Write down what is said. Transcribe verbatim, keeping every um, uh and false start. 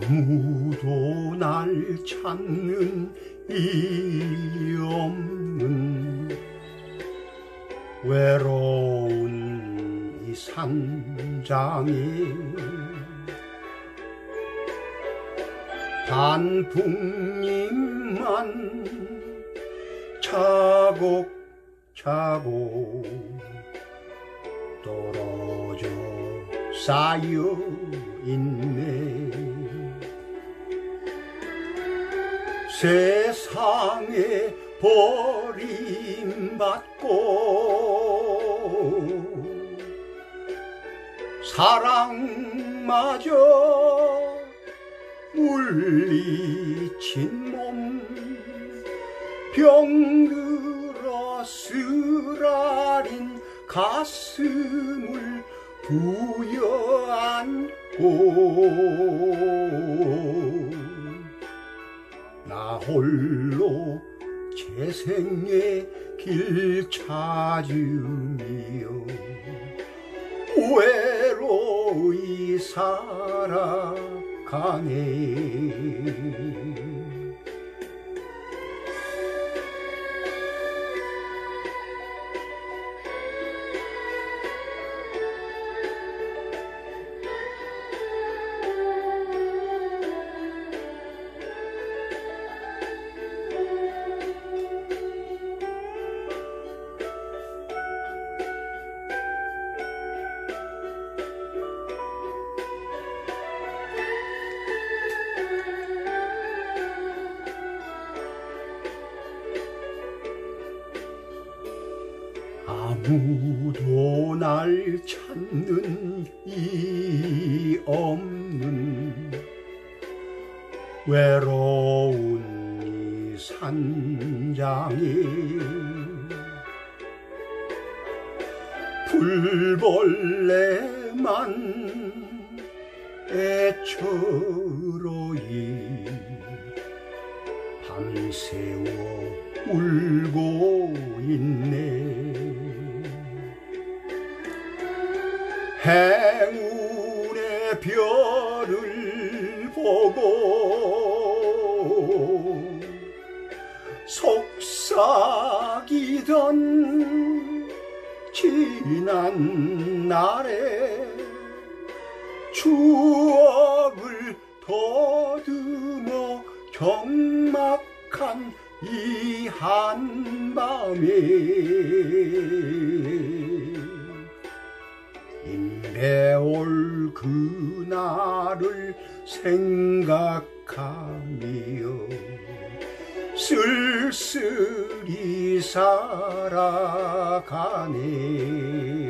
아무도 날 찾는 이 없는 외로운 이 산장에 단풍잎만 차곡차곡 떨어져 쌓여 있네. 세상에 버림받고 사랑마저 물리친 몸 병들어 쓰라린 가슴을 부여안고 나 홀로 재생의 길 찾으며 외로이 살아가네. 아무도 날 찾는 이 없는 외로운 이 산장에 풀벌레만 애처로이 밤새워 울고 있네. 행운의 별을 보고 속삭이던 지난 날의 추억을 더듬어 적막한 이 한밤에 임배올 그날을 생각하며 쓸쓸히 살아가네.